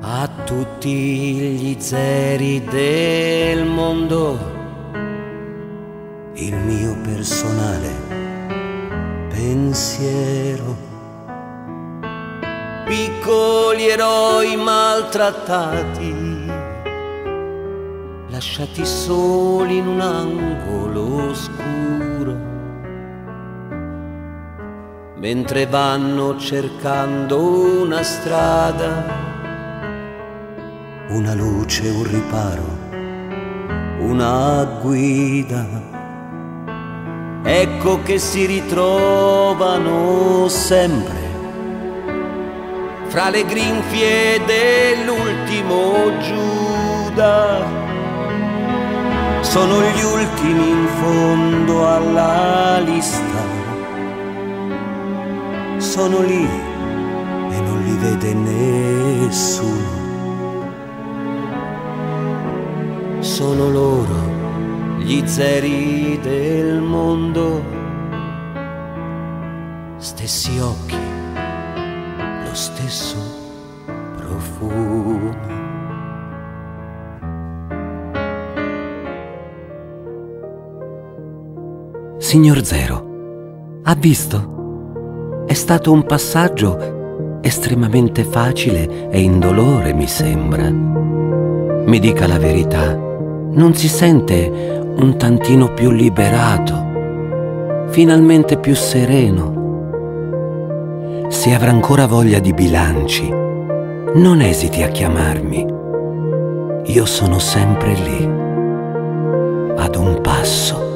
A tutti gli zeri del mondo, il mio personale pensiero. Piccoli eroi maltrattati, lasciati soli in un angolo oscuro, mentre vanno cercando una strada, una luce, un riparo, una guida. Ecco che si ritrovano sempre fra le grinfie dell'ultimo Giuda. Sono gli ultimi in fondo alla lista, sono lì e non li vede nessuno. Sono loro gli zeri del mondo, stessi occhi, lo stesso profumo. Signor Zero, ha visto? È stato un passaggio estremamente facile e indolore, mi sembra. Mi dica la verità. Non si sente un tantino più liberato, finalmente più sereno? Se avrà ancora voglia di bilanci, non esiti a chiamarmi. Io sono sempre lì, ad un passo.